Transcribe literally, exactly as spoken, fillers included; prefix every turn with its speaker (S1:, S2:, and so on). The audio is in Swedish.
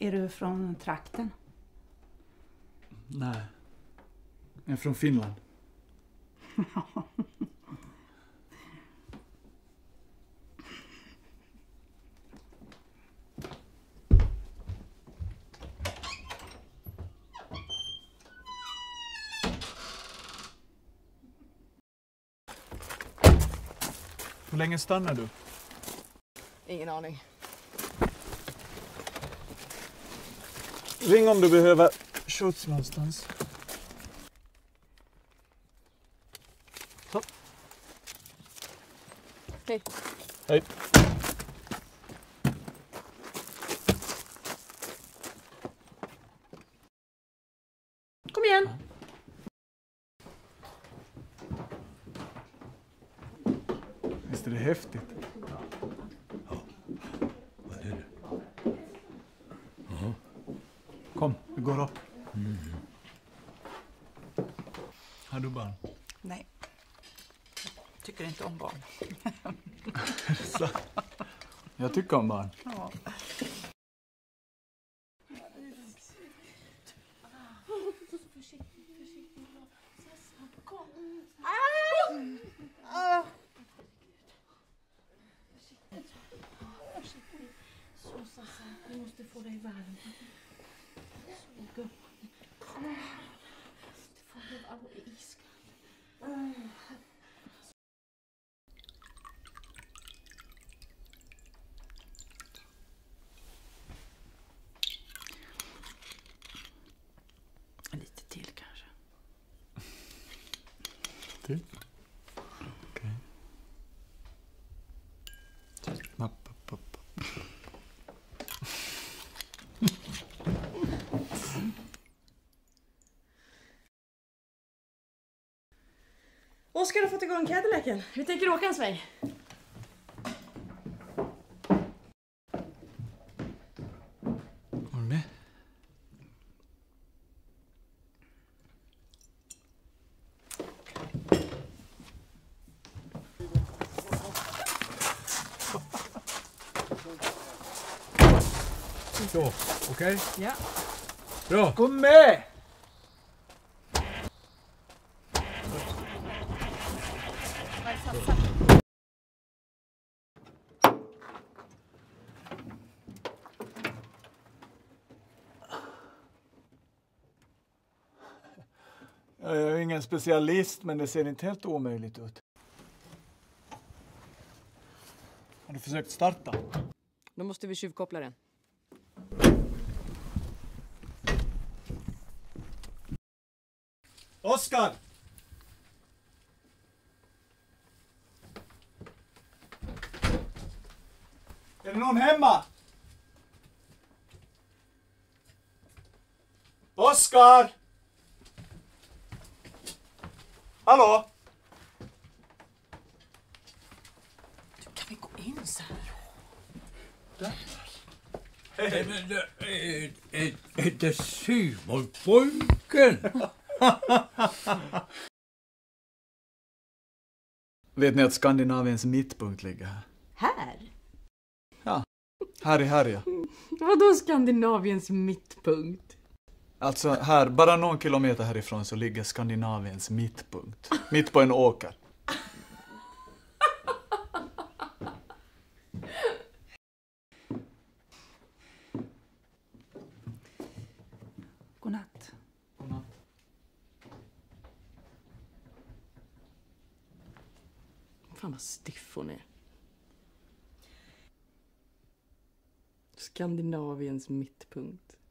S1: Är du från trakten?
S2: Nej. Jag är från Finland. Hur länge stannar du?
S3: Ingen aning.
S2: Ring om du behöver skjuts någonstans. Så.
S3: Hej.
S2: Hej.
S3: Kom igen.
S2: Visst är det häftigt?
S4: Ja. Vad är det? Jaha.
S2: Kom, vi går upp.
S4: Mm.
S2: Har du barn?
S1: Nej. Jag tycker inte om barn.
S2: Så. Jag tycker om barn.
S1: Ja.
S5: Du måste få dig varm. Så gott. Du får dig alldeles iskall.
S1: Lite till kanske.
S2: Till? Okej. Okay.
S3: Oskar har fått igång Cadillacen. Vi tänker åka en sväng.
S2: Var du med?
S4: Så, okej? Okay?
S3: Ja.
S4: Bra.
S2: Kom med! Jag är ingen specialist, men det ser inte helt omöjligt ut. Har du försökt starta?
S3: Då måste vi tjuvkoppla den.
S2: Oskar! Är det någon hemma? Oskar! Hallå?
S1: Du, kan vi gå in sen?
S2: Där.
S4: Hej. Men det är, är, är det Simon-pojken?
S2: Vet ni att Skandinaviens mittpunkt ligger här?
S3: Här?
S2: Ja, här i Härja.
S3: Vadå Skandinaviens mittpunkt?
S2: Alltså här, bara någon kilometer härifrån så ligger Skandinaviens mittpunkt. Mitt på en åker.
S1: Godnatt.
S2: Godnatt.
S3: Fan vad stiff hon är. Skandinaviens mittpunkt.